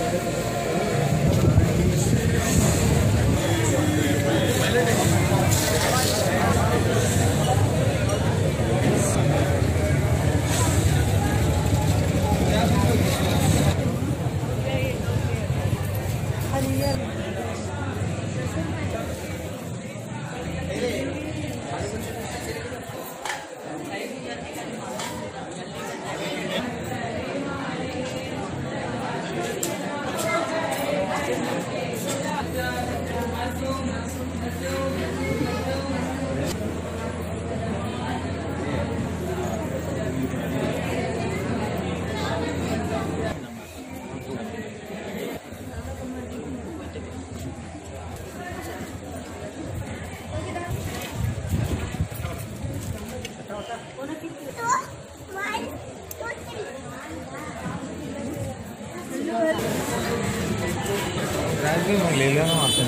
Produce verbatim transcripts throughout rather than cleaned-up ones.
ले लेना आपसे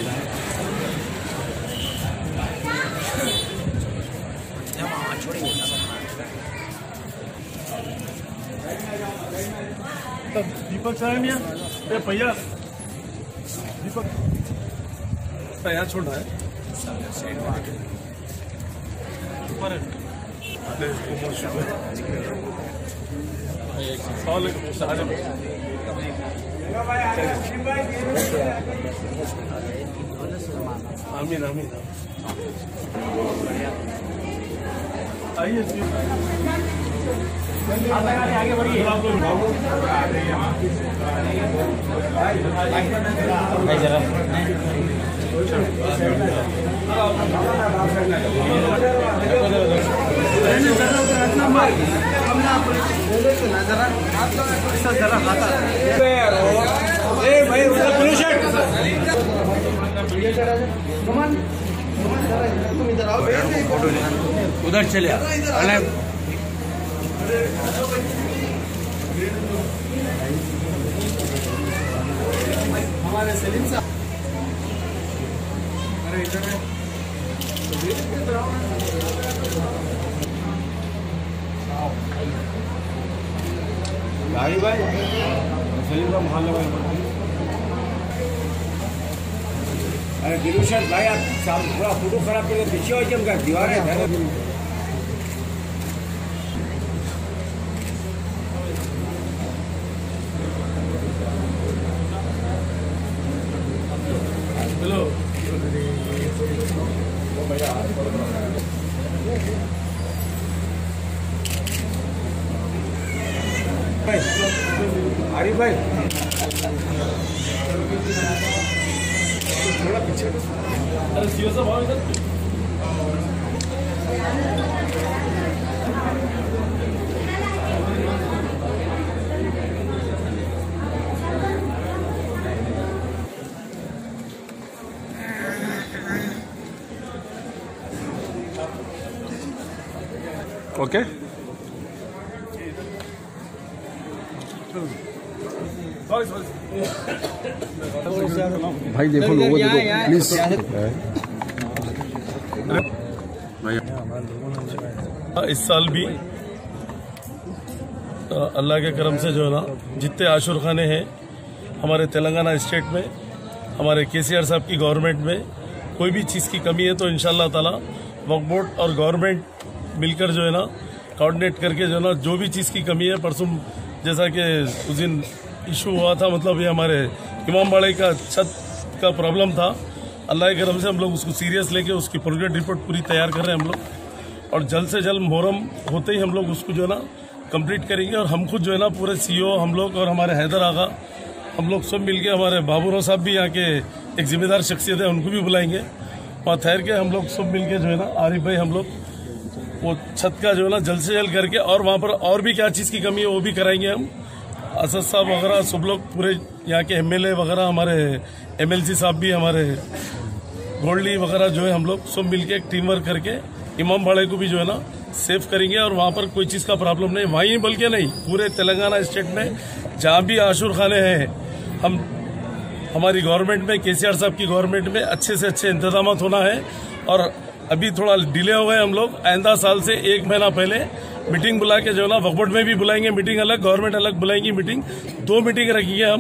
दीपक साहब ये भैया दीपक तैयार छोड़ना है ऊपर आमीन आमीन आइए आगे बढ़िए आप लोग जरा उधर चले हमारे सलीम साहब अरे इधर भाई भाई सलीम का मोहल्ला भाई अरे दिलुशत भाई आप पूरा फोटो खराब करके पीछे हो जम का दीवार है हेलो आरिफ भाई थोड़ा पीछे अरे सीओ साहब आओ इधर ओके भाई देखो लोगों देखो प्लीज इस साल भी अल्लाह के करम से जो है ना जितने आशुर खाने हैं हमारे तेलंगाना स्टेट में हमारे केसीआर साहब की गवर्नमेंट में कोई भी चीज़ की कमी है तो इंशाल्लाह ताला वक्फ बोर्ड और गवर्नमेंट मिलकर जो है ना कोऑर्डिनेट करके जो है ना जो भी चीज़ की कमी है परसों जैसा कि उस दिन इशू हुआ था मतलब ये हमारे इमाम बाड़े का छत का प्रॉब्लम था अल्लाह के करम से हम लोग उसको सीरियस लेके उसकी प्रोग्रेस रिपोर्ट पूरी तैयार कर रहे हैं हम लोग और जल्द से जल्द मुहर्रम होते ही हम लोग उसको जो है ना कंप्लीट करेंगे और हम खुद जो है ना पूरे सीईओ हम लोग और हमारे हैदर आगा हम लोग सब मिलके हमारे बाबूराव साहब भी यहाँ के एक जिम्मेदार शख्सियत है उनको भी बुलाएंगे वहाँ ठहर के हम लोग सब मिलके जो है ना आरिफ भाई हम लोग वो छत का जो है ना जल्द से जल्द करके और वहाँ पर और भी क्या चीज़ की कमी है वो भी कराएंगे हम असद साहब वगैरह सब लोग पूरे यहाँ के एमएलए वगैरह हमारे एमएलसी साहब भी हमारे गोल्डी वगैरह जो है हम लोग सब मिलके एक टीम वर्क करके इमाम बाड़े को भी जो है ना सेफ करेंगे और वहाँ पर कोई चीज़ का प्रॉब्लम नहीं वहीं बल्कि नहीं पूरे तेलंगाना स्टेट में जहाँ भी आशुर खाने हैं हम हमारी गवर्नमेंट में केसीआर साहब की गवर्नमेंट में अच्छे से अच्छे इंतजाम होना है और अभी थोड़ा डिले हो गए हम लोग आइंदा साल से एक महीना पहले मीटिंग बुला के जो है ना वक्फ बोर्ड में भी बुलाएंगे मीटिंग अलग गवर्नमेंट अलग बुलाएंगी मीटिंग दो मीटिंग रखेंगे हम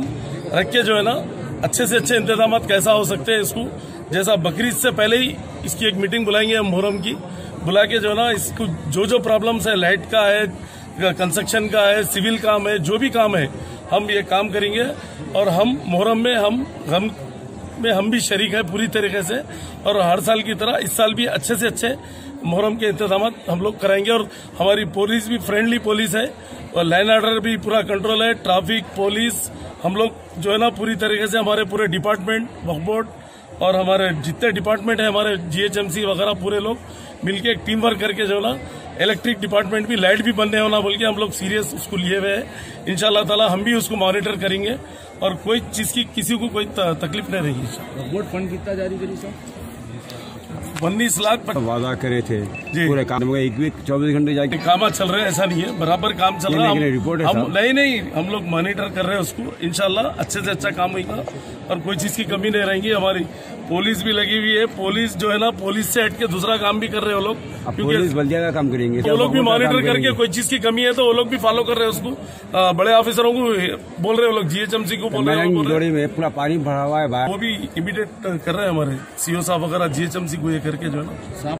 रख के जो है ना अच्छे से अच्छे इंतजाम कैसा हो सकते हैं इसको, जैसा बकरीद से पहले ही इसकी एक मीटिंग बुलाएंगे हम मुहर्रम की, बुला के जो है ना इसको जो जो प्रॉब्लम्स है, लाइट का है, कंस्ट्रक्शन का है, सिविल काम है, जो भी काम है हम ये काम करेंगे। और हम मुहर्रम में हम हम में हम भी शरीक है पूरी तरीके से, और हर साल की तरह इस साल भी अच्छे से अच्छे मुहर्रम के इंतजाम हम लोग कराएंगे। और हमारी पुलिस भी फ्रेंडली पुलिस है और लाइन ऑर्डर भी पूरा कंट्रोल है, ट्रैफिक पुलिस हम लोग जो है ना पूरी तरीके से हमारे पूरे डिपार्टमेंट वक्फ बोर्ड और हमारे जितने डिपार्टमेंट है हमारे जीएचएमसी वगैरह पूरे लोग मिलके एक टीम वर्क करके जो है ना इलेक्ट्रिक डिपार्टमेंट भी लाइट भी बंद नहीं होना बोल के हम लोग सीरियस उसको लिए हुए हैं। इंशाल्लाह ताला हम भी उसको मॉनिटर करेंगे और कोई चीज की किसी को कोई तकलीफ नहीं रहेगी। वोट फंड कितना जारी करी सर? उन्नीस लाख वादा करे थे जी, पूरे काम में एक वीक चौबीस घंटे जाके काम चल रहे हैं, ऐसा नहीं है, बराबर काम चल रहा है। रिपोर्ट हम नहीं नहीं हम लोग मॉनिटर कर रहे हैं उसको, इंशाल्लाह अच्छे से अच्छा काम होगा और कोई चीज की कमी नहीं रहेगी। हमारी पुलिस भी लगी हुई है, पुलिस जो है ना पुलिस से हट के दूसरा काम भी कर रहे हैं वो लोग, पुलिस बल्दिया का काम करेंगे, वो लोग भी मॉनिटर करके कोई चीज की कमी है तो वो लोग भी फॉलो कर रहे हैं उसको। आ, बड़े ऑफिसरों को बोल रहे हैं वो लोग, जीएचएमसी को बोल रहे हैं, में पूरा पानी भरा हुआ है, वो भी इमीडिएट कर रहे हैं हमारे सीओ साहब वगैरह जीएचएमसी को ये करके जो है ना।